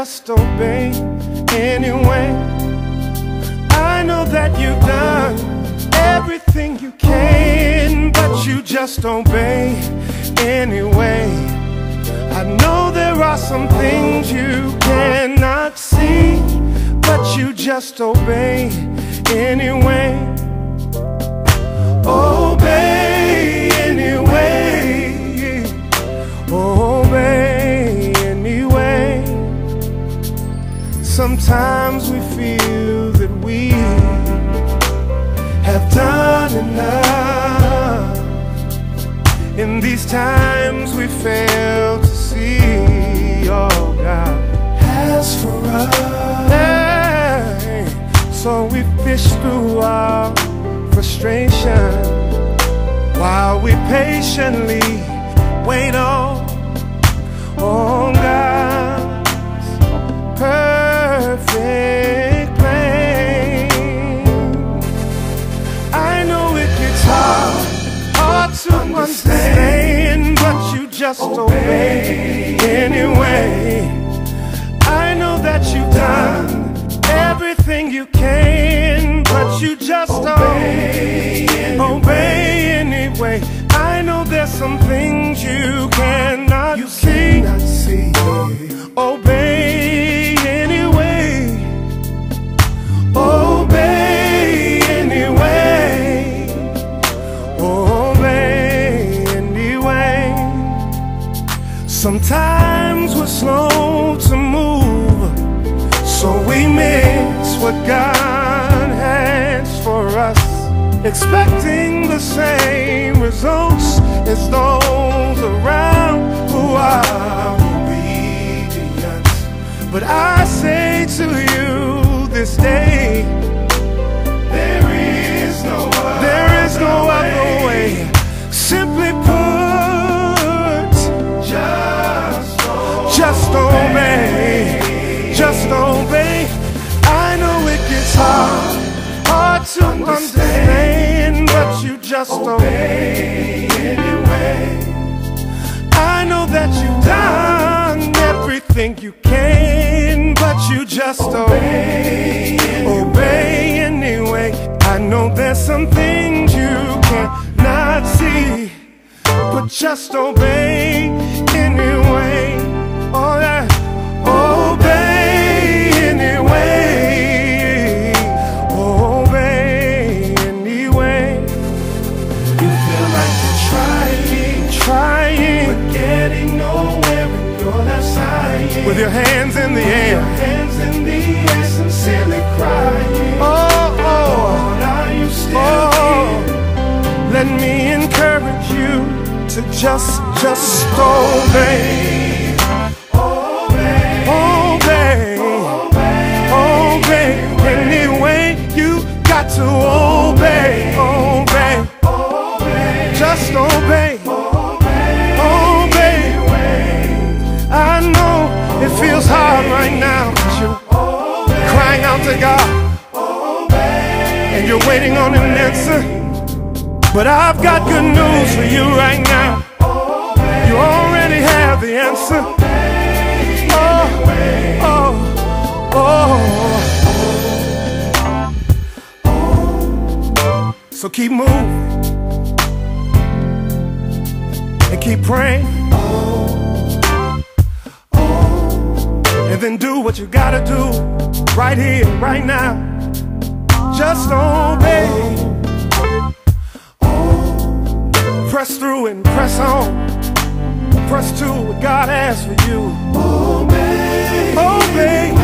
just obey anyway. I know that you've done everything you can, but you just obey anyway. I know there are some things you cannot see, but you just obey anyway. Obey anyway. Obey anyway. Sometimes we feel that we have done enough. In these times we fail to see all God has for us. Hey, so we fish through our frustration while we patiently wait on God's perfect plan. I know it gets hard to understand, but you just obey anyway. I know that you've done everything you can, but you just obey anyway. I know there's some things you cannot see. Obey anyway. Obey anyway. Obey anyway. Sometimes we're slow to move, so we miss what God has for us, expecting the same results as those around who are obedient. But I say to you this day, there is no other way. Simply put, just obey. Just obey. I know it gets hard to understand, but you just obey anyway. I know that you've done everything you can, but you just obey anyway. I know there's some things you cannot see, but just obey anyway. Oh yeah, obey anyway. Obey anyway. You feel like you're trying, but getting nowhere, and you're not sighing. With your hands in the air, sincerely crying. Oh, Lord, are you still here? Let me encourage you to just obey. Obey anyway. You got to obey. Just obey. I know it feels hard right now, but you're crying out to God, and you're waiting on an answer. But I've got good news for you right now. You already have the answer. So keep moving and keep praying, and then do what you gotta do right here, right now. Just obey. Press through and press on. Press to what God has for you. Obey.